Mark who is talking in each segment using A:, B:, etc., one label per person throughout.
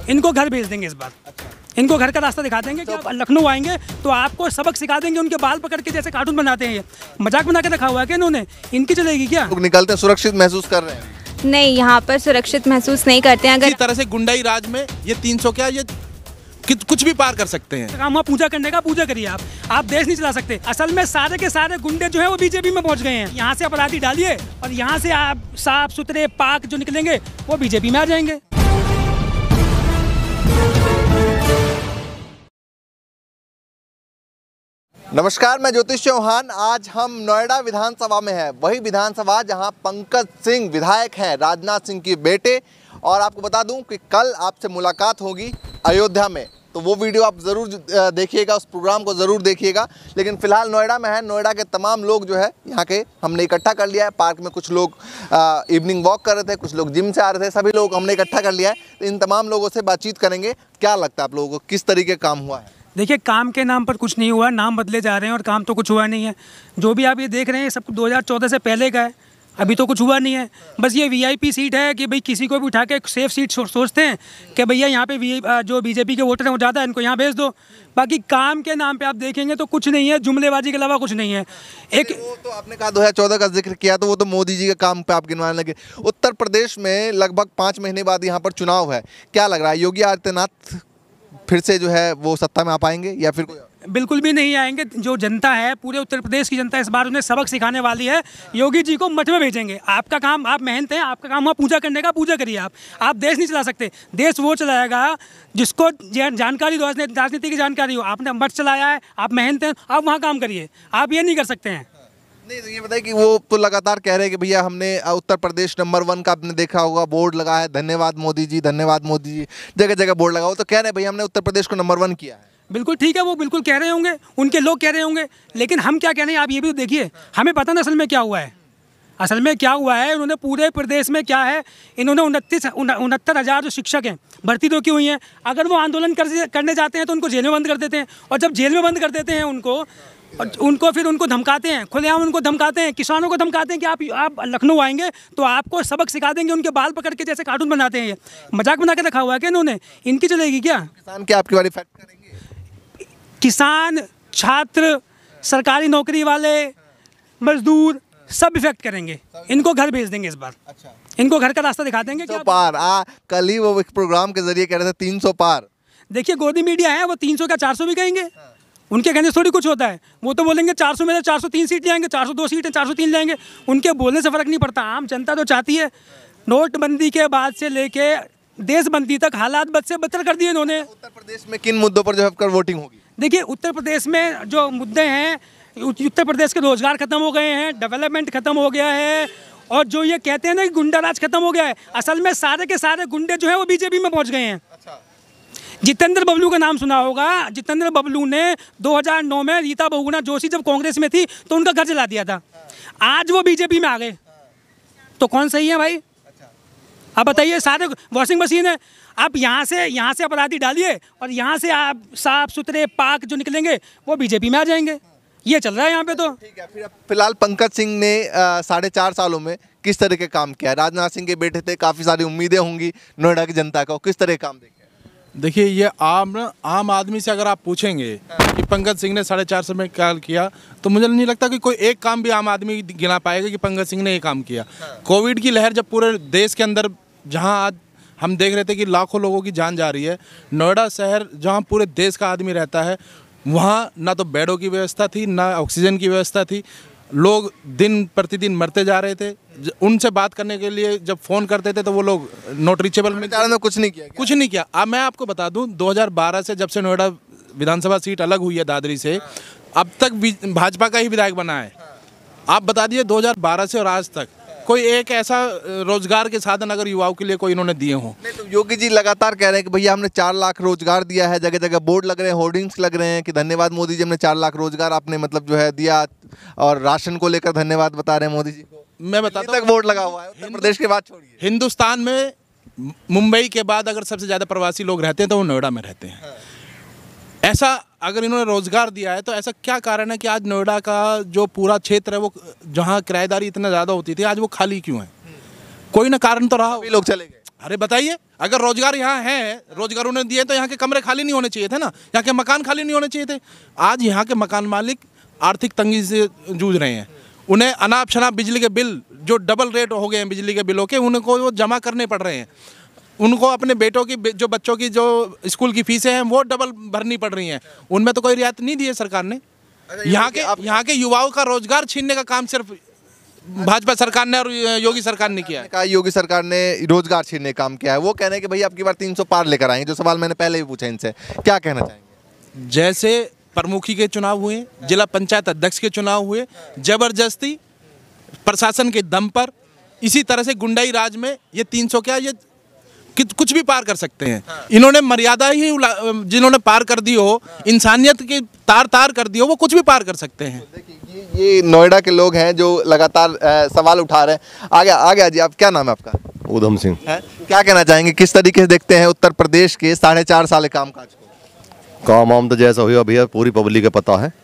A: इनको घर भेज देंगे इस बार। इनको घर का रास्ता दिखा देंगे कि आप लखनऊ आएंगे तो आपको सबक सिखा देंगे। उनके बाल पकड़ के जैसे कार्टून बनाते हैं, ये मजाक बना के रखा हुआ है कि इन्होंने, इनकी चलेगी क्या?
B: लोग निकलते हैं सुरक्षित महसूस कर रहे हैं?
C: नहीं, यहाँ पर सुरक्षित महसूस नहीं करते हैं। अगर
D: इसी तरह से गुंडाई राज में ये 300 क्या ये कुछ भी पार कर सकते हैं।
A: काम हुआ पूजा करने का, पूजा करिए आप देश नहीं चला सकते। असल में सारे के सारे गुंडे जो है वो बीजेपी में पहुंच गए हैं। यहाँ से अपराधी डालिए और यहाँ से आप साफ सुथरे पाक जो निकलेंगे वो बीजेपी में आ जाएंगे।
B: नमस्कार, मैं ज्योतिष चौहान। आज हम नोएडा विधानसभा में हैं, वही विधानसभा जहां पंकज सिंह विधायक हैं, राजनाथ सिंह के बेटे। और आपको बता दूं कि कल आपसे मुलाकात होगी अयोध्या में, तो वो वीडियो आप ज़रूर देखिएगा, उस प्रोग्राम को ज़रूर देखिएगा। लेकिन फ़िलहाल नोएडा में है, नोएडा के तमाम लोग जो है यहाँ के हमने इकट्ठा कर लिया है। पार्क में कुछ लोग इवनिंग वॉक कर रहे थे, कुछ लोग जिम से आ रहे थे, सभी लोग हमने इकट्ठा कर लिया है। तो इन तमाम लोगों से बातचीत करेंगे। क्या लगता है आप लोगों को, किस तरीके का काम हुआ है?
A: देखिए, काम के नाम पर कुछ नहीं हुआ, नाम बदले जा रहे हैं और काम तो कुछ हुआ नहीं है। जो भी आप ये देख रहे हैं सब 2014 से पहले का है, अभी तो कुछ हुआ नहीं है। बस ये वीआईपी सीट है कि भाई किसी को भी उठा के एक सेफ सीट सोचते हैं कि भैया यहाँ पे जो बीजेपी के वोटर हैं वो ज़्यादा है, इनको यहाँ भेज दो। बाकी काम के नाम पे आप देखेंगे तो कुछ नहीं है, जुमलेबाजी के अलावा कुछ नहीं है। एक
B: वो तो आपने कहा 2014 का जिक्र किया, तो वो तो मोदी जी के काम पे आप गिनवाने लगे। उत्तर प्रदेश में लगभग 5 महीने बाद यहाँ पर चुनाव है, क्या लग रहा है, योगी आदित्यनाथ फिर से जो है वो सत्ता में आ पाएंगे या फिर कोई?
A: बिल्कुल भी नहीं आएंगे। जो जनता है, पूरे उत्तर प्रदेश की जनता इस बार उन्हें सबक सिखाने वाली है। योगी जी को मठ में भेजेंगे। आपका काम, आप मेहनत हैं, आपका काम हुआ पूजा करने का, पूजा करिए आप देश नहीं चला सकते। देश वो चलाएगा जिसको जानकारी हो, राजनीति की जानकारी हो। आपने मठ चलाया है, आप मेहनत हैं, आप वहाँ काम करिए। आप ये नहीं कर सकते हैं।
B: नहीं तो ये बताइए कि वो तो लगातार कह रहे हैं कि भैया हमने उत्तर प्रदेश नंबर 1 का, आपने देखा होगा बोर्ड लगा है, धन्यवाद मोदी जी, धन्यवाद मोदी जी, जगह जगह बोर्ड लगा। वो तो कह रहे हैं भैया हमने उत्तर प्रदेश को नंबर 1 किया है।
A: बिल्कुल ठीक है, वो बिल्कुल कह रहे होंगे, उनके लोग कह रहे होंगे, लेकिन हम क्या कह रहे हैं आप ये भी तो देखिए। हमें पता ना असल में क्या हुआ है। असल में क्या हुआ है, उन्होंने पूरे प्रदेश में क्या है, इन्होंने 69,000 जो शिक्षक हैं भर्ती तो की हुई हैं। अगर वो आंदोलन करने जाते हैं तो उनको जेल में बंद कर देते हैं, और जब जेल में बंद कर देते हैं उनको फिर उनको धमकाते हैं, खुलेआम उनको धमकाते हैं, किसानों को धमकाते हैं कि आप लखनऊ आएंगे तो आपको सबक सिखा देंगे। उनके बाल पकड़ के जैसे कार्टून बनाते हैं, ये मजाक बना के रखा हुआ है कि इन्होंने, इनकी चलेगी क्या?
B: किसान क्या आपकी बारी फैक्ट करेंगे?
A: किसान, छात्र, सरकारी नौकरी वाले, मजदूर सब इफेक्ट करेंगे। इनको घर भेज देंगे इस बार। अच्छा, इनको घर का रास्ता दिखा देंगे।
B: 300 पार कल ही वो एक प्रोग्राम के जरिए कह रहे थे 300 पार।
A: देखिए, गोदी मीडिया है, वो 300 का 400 भी कहेंगे। उनके कहने से थोड़ी कुछ होता है। वो तो बोलेंगे 400 में 403 सीट जाएंगे, 402 सीट है 403 जाएंगे। उनके बोलने से फर्क नहीं पड़ता। आम जनता तो चाहती है। नोटबंदी के बाद से लेके देशबंदी तक हालात बद से बदतर कर दिए इन्होंने।
B: उत्तर प्रदेश में किन मुद्दों पर जो है वोटिंग होगी?
A: देखिए, उत्तर प्रदेश में जो मुद्दे हैं, उत्तर प्रदेश के रोजगार खत्म हो गए हैं, डेवलपमेंट खत्म हो गया है, और जो ये कहते हैं ना कि गुंडा राज खत्म हो गया है, असल में सारे के सारे गुंडे जो है वो बीजेपी में पहुंच गए हैं। जितेंद्र बबलू का नाम सुना होगा। जितेंद्र बबलू ने 2009 में रीता बहुगुणा जोशी जब कांग्रेस में थी तो उनका घर जला दिया था। आज वो बीजेपी में आ गए, तो कौन सही है भाई? आप बताइए। सारे वॉशिंग मशीन है। आप यहाँ से अपराधी डालिए और यहाँ से आप साफ सुथरे पाक जो निकलेंगे वो बीजेपी में आ जाएंगे। ये चल रहा है यहाँ पे। तो
B: ठीक है, फिर फिलहाल पंकज सिंह ने 4.5 सालों में किस तरह के काम किया? राजनाथ सिंह के बेटे थे, काफ़ी सारी उम्मीदें होंगी नोएडा की जनता को, किस तरह काम देखे?
D: देखिए, ये आम आदमी से अगर आप पूछेंगे कि पंकज सिंह ने 4.5 साल में क्या किया, तो मुझे नहीं लगता कि कोई एक काम भी आम आदमी गिना पाएगा कि पंकज सिंह ने ये काम किया। कोविड की लहर जब पूरे देश के अंदर, जहां आज हम देख रहे थे कि लाखों लोगों की जान जा रही है, नोएडा शहर जहां पूरे देश का आदमी रहता है, वहाँ ना तो बेडों की व्यवस्था थी, ना ऑक्सीजन की व्यवस्था थी। लोग दिन प्रतिदिन मरते जा रहे थे। उनसे बात करने के लिए जब फ़ोन करते थे तो वो लोग नॉट रीचेबल में
B: कुछ नहीं किया।
D: अब मैं आपको बता दूं, 2012 से जब से नोएडा विधानसभा सीट अलग हुई है दादरी से, अब तक भाजपा का ही विधायक बना है। आप बता दिए 2012 से और आज तक कोई एक ऐसा रोजगार के साधन अगर युवाओं के लिए कोई इन्होंने दिए हों?
B: नहीं तो योगी जी लगातार कह रहे हैं कि भैया हमने 4 लाख रोजगार दिया है, जगह जगह बोर्ड लग रहे हैं, होर्डिंग्स लग रहे हैं कि धन्यवाद मोदी जी, हमने 4 लाख रोजगार आपने मतलब जो है दिया, और राशन को लेकर धन्यवाद बता रहे हैं मोदी जी को।
D: मैं बताता हूं,
B: तक बोर्ड लगा हुआ है। उत्तर प्रदेश के बाद छोड़िए,
D: हिंदुस्तान में मुंबई के बाद अगर सबसे ज़्यादा प्रवासी लोग रहते हैं तो वो नोएडा में रहते हैं। ऐसा अगर इन्होंने रोजगार दिया है तो ऐसा क्या कारण है कि आज नोएडा का जो पूरा क्षेत्र है, वो जहाँ किराएदारी इतना ज़्यादा होती थी, आज वो खाली क्यों है? कोई ना कारण तो रहा।
B: लोग चले गए।
D: अरे बताइए, अगर रोजगार यहाँ है, रोजगार उन्होंने दिए तो यहाँ के कमरे खाली नहीं होने चाहिए थे ना, यहाँ के मकान खाली नहीं होने चाहिए थे। आज यहाँ के मकान मालिक आर्थिक तंगी से जूझ रहे हैं। उन्हें अनाप शनाप बिजली के बिल जो डबल रेट हो गए हैं बिजली के बिलों के, उनको वो जमा करने पड़ रहे हैं। उनको अपने बेटों की जो बच्चों की जो स्कूल की फीसें हैं वो डबल भरनी पड़ रही हैं। उनमें तो कोई रियायत नहीं दी है सरकार ने। यहाँ के युवाओं का रोजगार छीनने का काम सिर्फ भाजपा सरकार ने और योगी सरकार ने किया है।
B: कहा योगी सरकार ने रोजगार छीनने का काम किया है। वो कह रहे हैं कि भाई अब की बार 300 पार लेकर आएंगे, जो सवाल मैंने पहले भी पूछा इनसे, क्या कहना चाहेंगे?
D: जैसे प्रमुखी के चुनाव हुए, जिला पंचायत अध्यक्ष के चुनाव हुए, जबरदस्ती प्रशासन के दम पर, इसी तरह से गुंडाई राज में ये 300 क्या, ये कुछ भी पार कर सकते हैं। इन्होंने मर्यादा ही जिन्होंने पार कर दी हो, इंसानियत की तार कर दी हो, वो कुछ भी पार कर सकते हैं।
B: ये नोएडा के लोग हैं जो लगातार सवाल उठा रहे हैं। आगे जी, आप क्या नाम है आपका?
E: उधम सिंह।
B: क्या कहना चाहेंगे, किस तरीके से देखते हैं उत्तर प्रदेश के 4.5 साल काम काज को?
E: काम वाम तो जैसा हुआ भैया पूरी पब्लिक को पता है।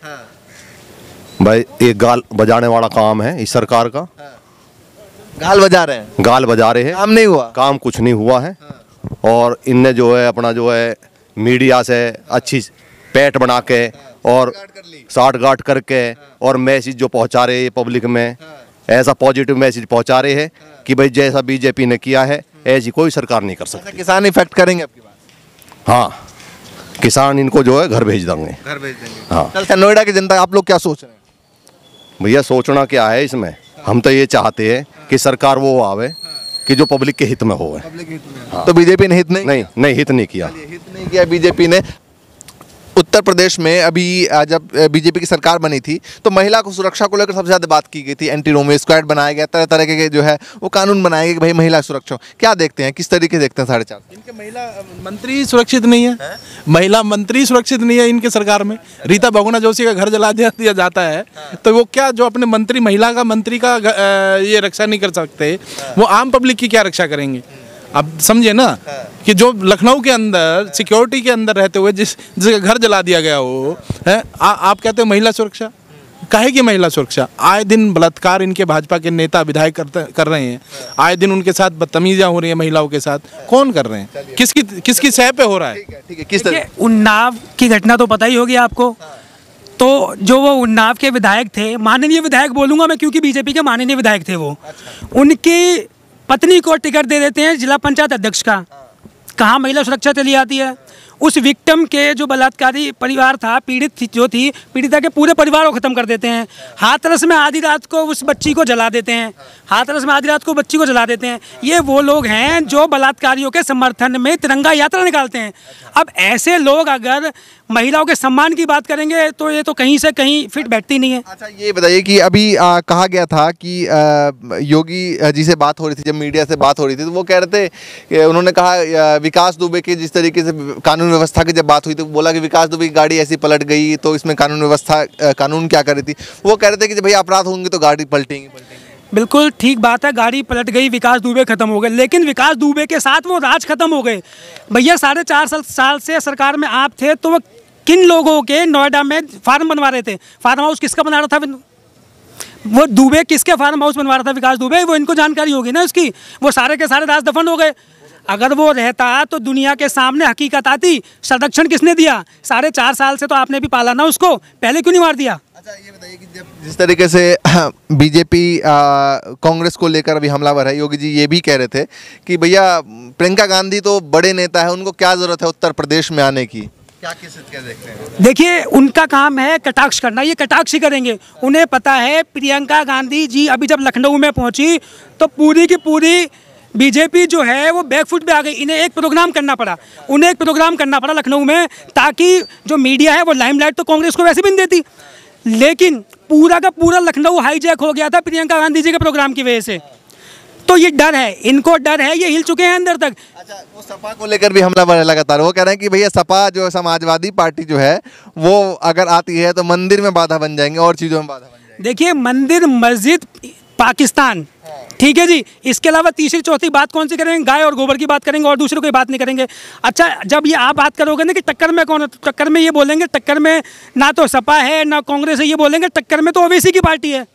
E: भाई एक गाल बजाने वाला काम है इस सरकार का।
B: गाल बजा रहे हैं,
E: गाल बजा रहे हैं,
B: काम नहीं हुआ,
E: काम कुछ नहीं हुआ है। और इनने जो है अपना जो है मीडिया से अच्छी पैठ बना के और साठ गांठ करके और मैसेज जो पहुंचा रहे हैं पब्लिक में, ऐसा पॉजिटिव मैसेज पहुंचा रहे हैं कि भाई जैसा बीजेपी ने किया है ऐसी कोई सरकार नहीं कर सकती।
B: किसान इफेक्ट करेंगे आपकी बात?
E: हाँ, किसान इनको जो है घर भेज देंगे।
B: घर भेज देंगे।
E: हाँ।
B: कल नोएडा की जनता, आप लोग क्या सोच रहे हैं?
E: भैया सोचना क्या है इसमें, हम तो ये चाहते हैं कि सरकार वो आवे कि जो पब्लिक के हित में हो।
B: तो बीजेपी ने हित नहीं
E: हित नहीं किया।
B: हित नहीं किया बीजेपी ने। उत्तर प्रदेश में अभी जब बीजेपी की सरकार बनी थी तो महिला को सुरक्षा को लेकर सबसे ज़्यादा बात की गई थी। एंटी रोमियो स्क्वाड बनाया गया, तरह तरह के जो है वो कानून बनाए गए कि भाई महिला सुरक्षा। क्या देखते हैं, किस तरीके से देखते हैं? 4.5
D: इनके महिला मंत्री सुरक्षित नहीं है, महिला मंत्री सुरक्षित नहीं है इनके सरकार में। रीता बहुगुणा जोशी का घर जला दिया जाता है, तो वो क्या जो अपने मंत्री, महिला का मंत्री का ये रक्षा नहीं कर सकते, वो आम पब्लिक की क्या रक्षा करेंगे? अब समझे ना कि जो लखनऊ के अंदर सिक्योरिटी के अंदर रहते हुए जिस घर जला दिया गया हो है, आप कहते हो महिला सुरक्षा? काहे की महिला सुरक्षा? आए दिन बलात्कार इनके भाजपा के नेता विधायक कर रहे हैं, आए दिन उनके साथ बदतमीजियां हो रही है महिलाओं के साथ। कौन कर रहे हैं? किसकी सह पे हो रहा है?
B: ठीक है, किस तरह?
A: उन्नाव की घटना तो पता ही होगी आपको। तो जो वो उन्नाव के विधायक थे, माननीय विधायक बोलूंगा मैं क्योंकि बीजेपी के माननीय विधायक थे वो, उनकी पत्नी को टिकट दे देते हैं जिला पंचायत अध्यक्ष का। कहाँ महिला सुरक्षा चली आती है? उस विक्टिम के जो बलात्कारी परिवार था, पीड़िता के पूरे परिवार को ख़त्म कर देते हैं। हाथरस में आधी रात को उस बच्ची को जला देते हैं। ये वो लोग हैं जो बलात्कारियों के समर्थन में तिरंगा यात्रा निकालते हैं। अब ऐसे लोग अगर महिलाओं के सम्मान की बात करेंगे तो ये तो कहीं से कहीं फिट बैठती नहीं है।
B: अच्छा, ये बताइए कि अभी कहा गया था कि योगी जी से बात हो रही थी, जब मीडिया से बात हो रही थी तो वो कह रहे थे, उन्होंने कहा विकास दुबे के जिस तरीके से कानून व्यवस्था की जब बात हुई तो बोला कि विकास दुबे की गाड़ी ऐसी पलट गई तो इसमें कानून व्यवस्था, कानून क्या कर रही थी? वो कह रहे थे कि भाई अपराध होंगे तो गाड़ी पलटेंगी।
A: बिल्कुल ठीक बात है, गाड़ी पलट गई, विकास दुबे खत्म हो गए, लेकिन विकास दुबे के साथ वो राज खत्म हो गए। भैया 4.5 साल से सरकार में आप थे तो वो किन लोगों के नोएडा में फार्म बनवा रहे थे? फार्म हाउस किसका बना रहा था? वो दुबे किसके फार्म हाउस बनवा रहा था? विकास दुबे। वो इनको जानकारी होगी ना उसकी। वो सारे के सारे राज दफन हो गए। अगर वो रहता तो दुनिया के सामने हकीकत आती। संरक्षण किसने दिया? 4.5 साल से तो आपने भी पाला ना उसको, पहले क्यों नहीं मार दिया?
B: अच्छा, ये बताइए कि जब जिस तरीके से बीजेपी कांग्रेस को लेकर अभी हमलावर है, योगी जी ये भी कह रहे थे कि भैया प्रियंका गांधी तो बड़े नेता है, उनको क्या जरूरत है उत्तर प्रदेश में आने की? क्या देखते हैं?
A: देखिए, उनका काम है कटाक्ष करना, ये कटाक्ष ही करेंगे। उन्हें पता है प्रियंका गांधी जी अभी जब लखनऊ में पहुंची तो पूरी की पूरी बीजेपी जो है वो बैकफुट पे आ गई। इन्हें एक प्रोग्राम करना पड़ा लखनऊ में, ताकि जो मीडिया है वो लाइमलाइट तो कांग्रेस को वैसे भी नहीं देती, लेकिन पूरा का पूरा लखनऊ हाईजैक हो गया था प्रियंका गांधी जी के प्रोग्राम की वजह से। तो ये डर है, इनको डर है, ये हिल चुके हैं अंदर तक।
B: अच्छा, वो सपा को लेकर भी हमलावर है लगातार। वो कह रहे हैं कि भैया सपा जो समाजवादी पार्टी जो है वो अगर आती है तो मंदिर में बाधा बन जाएंगे और चीज़ों में बाधा बन जाएंगे।
A: देखिए, मंदिर मस्जिद पाकिस्तान, ठीक है जी, इसके अलावा तीसरी चौथी बात कौन सी करेंगे? गाय और गोबर की बात करेंगे और दूसरी कोई बात नहीं करेंगे। अच्छा, जब ये आप बात करोगे ना कि टक्कर में कौन है, तो टक्कर में ये बोलेंगे टक्कर में ना तो सपा है ना कांग्रेस है, ये बोलेंगे टक्कर में तो ओवैसी की पार्टी है।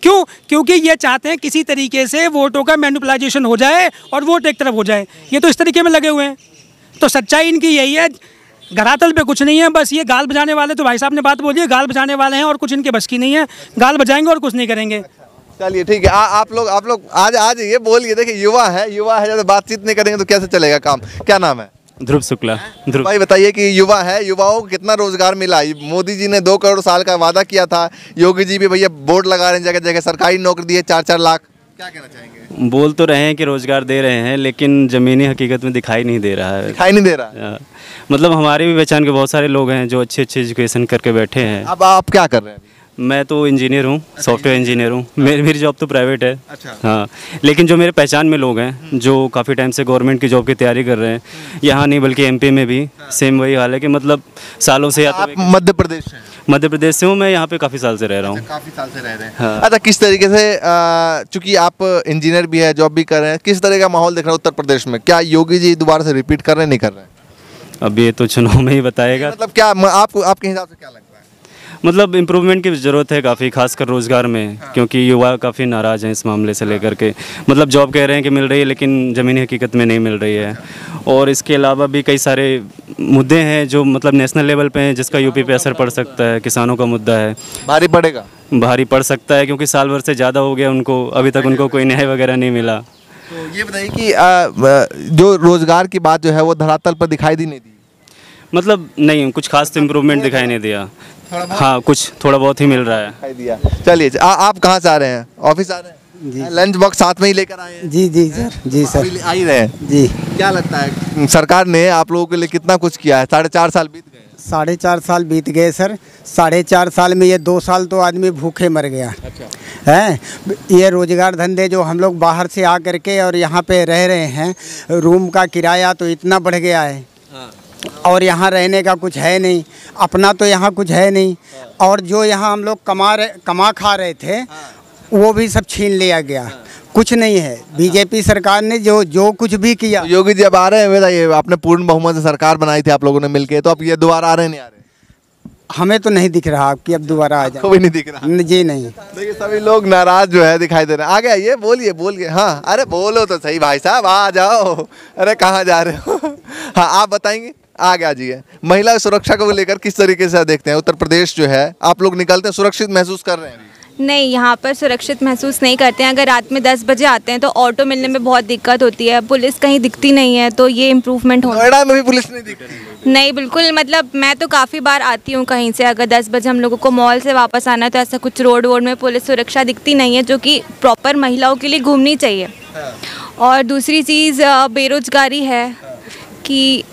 A: क्यों? क्योंकि ये चाहते हैं किसी तरीके से वोटों का मैनिपुलाइजेशन हो जाए और वोट एक तरफ हो जाए। ये तो इस तरीके में लगे हुए हैं। तो सच्चाई इनकी यही है, धरातल पे कुछ नहीं है, बस ये गाल बजाने वाले। तो भाई साहब ने बात बोली है, गाल बजाने वाले हैं और कुछ इनके बस की नहीं है, गाल बजाएंगे और कुछ नहीं करेंगे।
B: चलिए ठीक है, आप लोग आज ये बोलिए, देखिए युवा है, जब बातचीत नहीं करेंगे तो कैसे चलेगा काम। क्या नाम है?
F: ध्रुव शुक्ला। ध्रुव
B: भाई बताइए कि युवा है, युवाओं को कितना रोजगार मिला? मोदी जी ने 2 करोड़ साल का वादा किया था, योगी जी भी भैया बोर्ड लगा रहे हैं, जगह जगह सरकारी नौकरी दी है 4-4 लाख। क्या कहना चाहेंगे?
F: बोल तो रहे हैं कि रोजगार दे रहे हैं, लेकिन ज़मीनी हकीकत में दिखाई नहीं दे रहा है।
B: दिखाई नहीं दे रहा?
F: मतलब हमारे भी पहचान के बहुत सारे लोग हैं जो अच्छे एजुकेशन करके बैठे हैं।
B: अब आप क्या कर रहे हैं?
F: मैं तो इंजीनियर हूँ, सॉफ्टवेयर इंजीनियर हूँ। मेरी जॉब तो प्राइवेट है।
B: अच्छा।
F: हाँ, लेकिन जो मेरे पहचान में लोग हैं जो काफ़ी टाइम से गवर्नमेंट की जॉब की तैयारी कर रहे हैं, यहाँ नहीं बल्कि एमपी में भी सेम वही हाल है कि मतलब सालों से। या
B: आप मध्य प्रदेश से?
F: मध्य प्रदेश से हूँ मैं, यहाँ पे काफ़ी साल से रह रहा हूँ।
B: काफ़ी साल से रह रहे हैं।
F: हाँ।
B: अच्छा, किस तरीके से, चूंकि आप इंजीनियर भी है, जॉब भी कर रहे हैं, किस तरह का माहौल देख रहे हैं उत्तर प्रदेश में? क्या योगी जी दोबारा से रिपीट कर रहे हैं, नहीं कर रहे हैं?
F: अब ये तो चुनाव में ही बताएगा।
B: मतलब क्या आपके हिसाब से क्या लगता है?
F: मतलब इम्प्रूवमेंट की ज़रूरत है काफ़ी, खासकर रोज़गार में। हाँ। क्योंकि युवा काफ़ी नाराज़ हैं इस मामले से लेकर के। मतलब जॉब कह रहे हैं कि मिल रही है, लेकिन ज़मीनी हकीकत में नहीं मिल रही है। और इसके अलावा भी कई सारे मुद्दे हैं जो मतलब नेशनल लेवल पे हैं, जिसका यूपी पे असर पड़ सकता है। किसानों का मुद्दा है,
B: भारी पड़ेगा।
F: भारी पड़ सकता है, क्योंकि साल भर से ज़्यादा हो गया उनको, अभी तक उनको कोई न्याय वगैरह नहीं मिला।
B: तो ये बताइए कि जो रोज़गार की बात जो है वो धरातल पर दिखाई दी नहीं दी?
F: मतलब नहीं, कुछ खास इम्प्रूवमेंट दिखाई नहीं दिया। हाँ, कुछ थोड़ा बहुत ही मिल रहा है।
B: चलिए, आप कहाँ से आ रहे हैं? ऑफिस आ रहे हैं जी? लंच बॉक्स साथ में ही लेकर आए हैं?
G: जी सर। जी सर,
B: आ ही रहे हैं
G: जी।
B: क्या लगता है सरकार ने आप लोगों के लिए कितना कुछ किया है? 4.5 साल बीत गए।
G: 4.5 साल बीत गए सर। 4.5 साल में ये 2 साल तो आदमी भूखे मर गया।
B: अच्छा।
G: है ये रोजगार धंधे जो हम लोग बाहर से आ करके और यहाँ पे रह रहे हैं, रूम का किराया तो इतना बढ़ गया है। और यहाँ रहने का कुछ है नहीं, अपना तो यहाँ कुछ है नहीं। और जो यहाँ हम लोग कमा खा रहे थे, वो भी सब छीन लिया गया। कुछ नहीं है। बीजेपी सरकार ने जो कुछ भी किया।
B: तो योगी जी अब आ रहे हैं, बताइए, आपने पूर्ण बहुमत से सरकार बनाई थी आप लोगों ने मिलके, तो अब ये दोबारा आ रहे नहीं आ रहे?
G: हमें तो नहीं दिख रहा कि अब दोबारा आ जाए।
B: कोई नहीं दिख रहा?
G: जी नहीं।
B: देखिए सभी लोग नाराज जो है दिखाई दे रहे हैं। आगे आइए, बोलिए। हाँ, अरे बोलो तो सही भाई साहब, आ जाओ। अरे कहाँ जा रहे हो? हाँ, आप बताएंगे, आगे आ जाइए। महिला सुरक्षा को लेकर किस तरीके से देखते हैं? उत्तर प्रदेश जो है, आप लोग निकलते हैं, सुरक्षित महसूस कर रहे हैं?
C: नहीं, यहाँ पर सुरक्षित महसूस नहीं करते हैं। अगर रात में 10 बजे आते हैं तो ऑटो मिलने में बहुत दिक्कत होती है, पुलिस कहीं दिखती नहीं है, तो ये इम्प्रूवमेंट होना।
B: नोएडा में भी पुलिस नहीं दिखती?
C: नहीं, बिल्कुल। मतलब मैं तो काफ़ी बार आती हूँ कहीं से, अगर 10 बजे हम लोगों को मॉल से वापस आना है तो ऐसा कुछ रोड में पुलिस सुरक्षा दिखती नहीं है, जो कि प्रॉपर महिलाओं के लिए घूमनी चाहिए। और दूसरी चीज़ बेरोजगारी है कि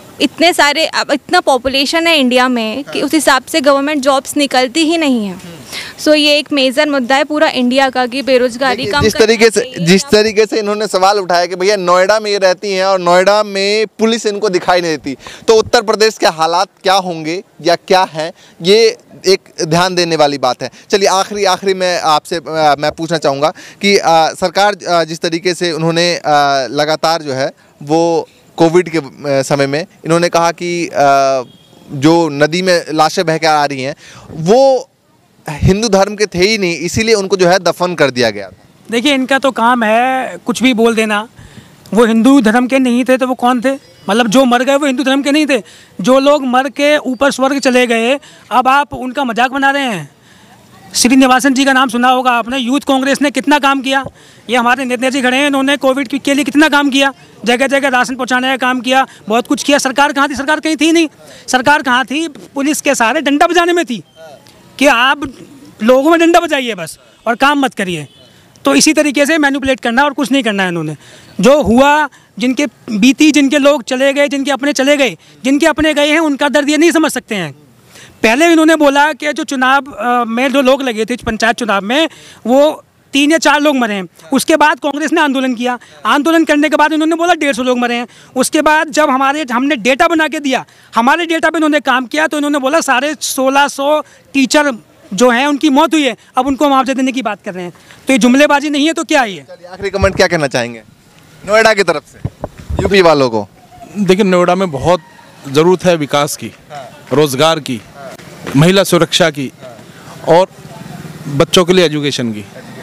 C: इतना पॉपुलेशन है इंडिया में कि उस हिसाब से गवर्नमेंट जॉब्स निकलती ही नहीं है। सो ये एक मेजर मुद्दा है पूरा इंडिया का कि बेरोजगारी कम।
B: जिस तरीके से इन्होंने सवाल उठाया कि भैया नोएडा में ये रहती हैं और नोएडा में पुलिस इनको दिखाई नहीं देती, तो उत्तर प्रदेश के हालात क्या होंगे या क्या है, ये एक ध्यान देने वाली बात है। चलिए, आखिरी में आपसे मैं पूछना चाहूँगा कि सरकार जिस तरीके से उन्होंने लगातार जो है वो कोविड के समय में इन्होंने कहा कि जो नदी में लाशें बह कर आ रही हैं वो हिंदू धर्म के थे ही नहीं, इसीलिए उनको जो है दफन कर दिया गया।
A: देखिए, इनका तो काम है कुछ भी बोल देना। वो हिंदू धर्म के नहीं थे तो वो कौन थे? मतलब जो मर गए वो हिंदू धर्म के नहीं थे। जो लोग मर के ऊपर स्वर्ग चले गए, अब आप उनका मजाक बना रहे हैं। श्रीनिवासन जी का नाम सुना होगा आपने। यूथ कांग्रेस ने कितना काम किया। ये हमारे नेता जी खड़े हैं, इन्होंने कोविड के लिए कितना काम किया, जगह जगह राशन पहुंचाने का काम किया, बहुत कुछ किया। सरकार कहाँ थी? सरकार कहीं थी नहीं। सरकार कहाँ थी? पुलिस के सहारे डंडा बजाने में थी कि आप लोगों में डंडा बजाइए बस और काम मत करिए। तो इसी तरीके से मैनिपुलेट करना और कुछ नहीं करना है इन्होंने। जो हुआ, जिनके बीती, जिनके लोग चले गए, जिनके अपने चले गए, जिनके अपने गए हैं, उनका दर्द ये नहीं समझ सकते हैं। पहले इन्होंने बोला कि जो चुनाव में जो लोग लगे थे पंचायत चुनाव में, वो 3 या 4 लोग मरे हैं। उसके बाद कांग्रेस ने आंदोलन किया। आंदोलन करने के बाद इन्होंने बोला 150 लोग मरे हैं। उसके बाद जब हमने डेटा बना के दिया, हमारे डेटा पे इन्होंने काम किया, तो इन्होंने बोला 1650 टीचर जो हैं उनकी मौत हुई है, अब उनको मुआवजा देने की बात कर रहे हैं। तो ये जुमलेबाजी नहीं है तो क्या है ये?
B: आखिरी कमेंट क्या कहना चाहेंगे नोएडा की तरफ से यूपी वालों को?
D: देखिए, नोएडा में बहुत ज़रूरत है विकास की, रोज़गार की, महिला सुरक्षा की और बच्चों के लिए एजुकेशन की।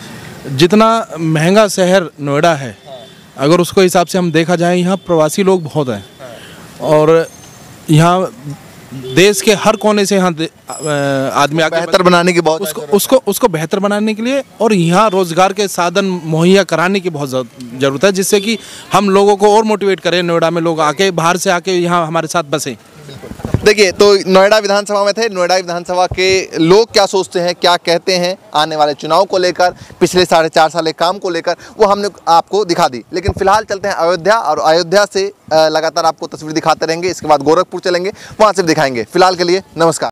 D: जितना महंगा शहर नोएडा है, अगर उसको हिसाब से हम देखा जाए, यहाँ प्रवासी लोग बहुत हैं और यहाँ देश के हर कोने से यहाँ आदमी आके
B: बेहतर बनाने की बहुत
D: उसको बेहतर बनाने के लिए और यहाँ रोजगार के साधन मुहैया कराने की बहुत ज़रूरत है, जिससे कि हम लोगों को और मोटिवेट करें, नोएडा में लोग आके बाहर से आके यहाँ हमारे साथ बसें।
B: देखिए, तो नोएडा विधानसभा में थे। नोएडा विधानसभा के लोग क्या सोचते हैं, क्या कहते हैं आने वाले चुनाव को लेकर, पिछले 4.5 साल के काम को लेकर, वो हमने आपको दिखा दी। लेकिन फिलहाल चलते हैं अयोध्या, और अयोध्या से लगातार आपको तस्वीर दिखाते रहेंगे। इसके बाद गोरखपुर चलेंगे, वहाँ से दिखाएंगे। फिलहाल के लिए नमस्कार।